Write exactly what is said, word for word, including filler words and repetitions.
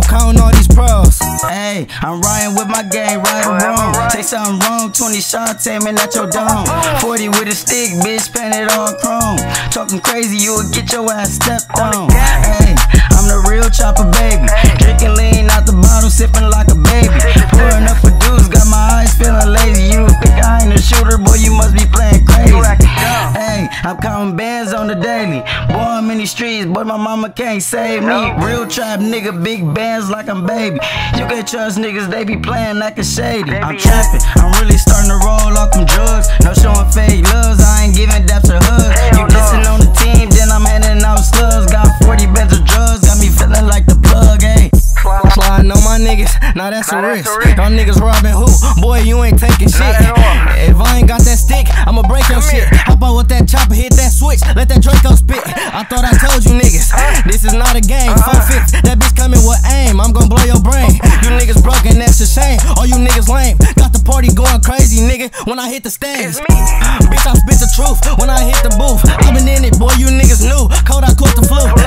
I'm counting all these pros. Hey, I'm riding with my gang, right or wrong. Say something wrong, twenty shots aiming at your dome. forty with a stick, bitch, painted all chrome. Talking crazy, you would get your ass stepped on. Hey, I'm the real chopper, baby. Drinking lean out the bottle, sipping like a baby. Pouring up a deuce, got my eyes feeling lazy. You think I ain't a shooter, boy, you must be playing crazy. Hey, I'm counting bands on the daily. Boy, I'm in these streets, but my mama can't save me. Real trap nigga, big bands like I'm baby. You can't trust niggas, they be playing like a shady. I'm trapping, I'm really starting to roll off them drugs. No showing fake loves, I ain't giving daps or hugs. You dissing on the team, then I'm handing out slugs. Got forty beds of drugs, got me feeling like the plug, ayy. Sliding on my niggas, now that's a risk. Y'all niggas robbing who? Boy, you ain't taking shit. If I ain't got that stick, I'ma break your shit. Hop out with that chopper, hit that switch, let that Draco spit. I thought I told you niggas, this is not a game. Four fifths, that bitch coming with aim, I'm gon' blow your brain. You niggas broken, that's a shame. All you niggas lame, got the party going crazy, nigga, when I hit the stage. Bitch, I spit the truth when I hit the booth. I been in it, boy, you niggas knew. Cold, I caught the flu.